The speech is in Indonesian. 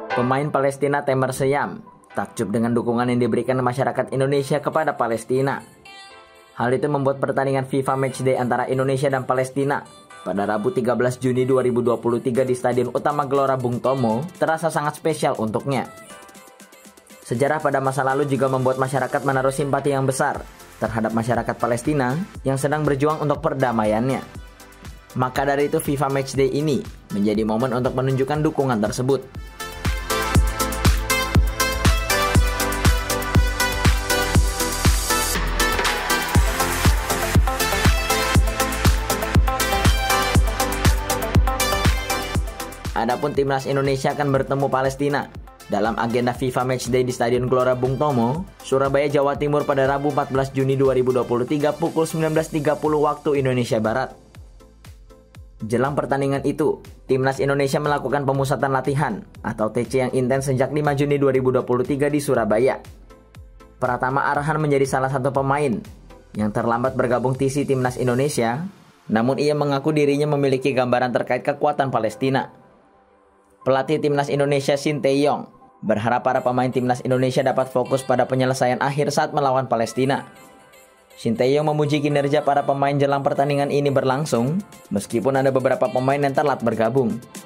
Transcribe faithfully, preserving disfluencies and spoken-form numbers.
Pemain Palestina Temer Seyam takjub dengan dukungan yang diberikan masyarakat Indonesia kepada Palestina. Hal itu membuat pertandingan FIFA Matchday antara Indonesia dan Palestina pada Rabu tiga belas Juni dua ribu dua puluh tiga di Stadion Utama Gelora Bung Tomo terasa sangat spesial untuknya. Sejarah pada masa lalu juga membuat masyarakat menaruh simpati yang besar terhadap masyarakat Palestina yang sedang berjuang untuk perdamaiannya. Maka dari itu FIFA Matchday ini menjadi momen untuk menunjukkan dukungan tersebut. Adapun timnas Indonesia akan bertemu Palestina dalam agenda FIFA Matchday di Stadion Gelora Bung Tomo, Surabaya, Jawa Timur pada Rabu empat belas Juni dua ribu dua puluh tiga pukul sembilan belas tiga puluh waktu Indonesia Barat. Jelang pertandingan itu, timnas Indonesia melakukan pemusatan latihan atau T C yang intens sejak lima Juni dua ribu dua puluh tiga di Surabaya. Pratama Arhan menjadi salah satu pemain yang terlambat bergabung T C timnas Indonesia, namun ia mengaku dirinya memiliki gambaran terkait kekuatan Palestina. Pelatih timnas Indonesia Shin Tae-yong berharap para pemain timnas Indonesia dapat fokus pada penyelesaian akhir saat melawan Palestina. Shin Tae-yong memuji kinerja para pemain jelang pertandingan ini berlangsung, meskipun ada beberapa pemain yang telat bergabung.